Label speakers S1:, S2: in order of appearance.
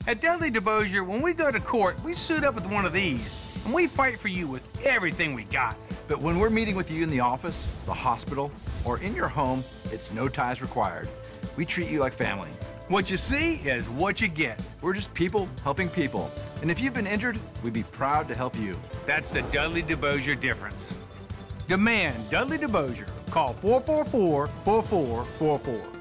S1: At Dudley DeBosier, when we go to court, we suit up with one of these, and we fight for you with everything we got.
S2: But when we're meeting with you in the office, the hospital, or in your home, it's no ties required. We treat you like family.
S1: What you see is what you get.
S2: We're just people helping people. And if you've been injured, we'd be proud to help you.
S1: That's the Dudley DeBosier difference. Demand Dudley DeBosier. Call 444-4444.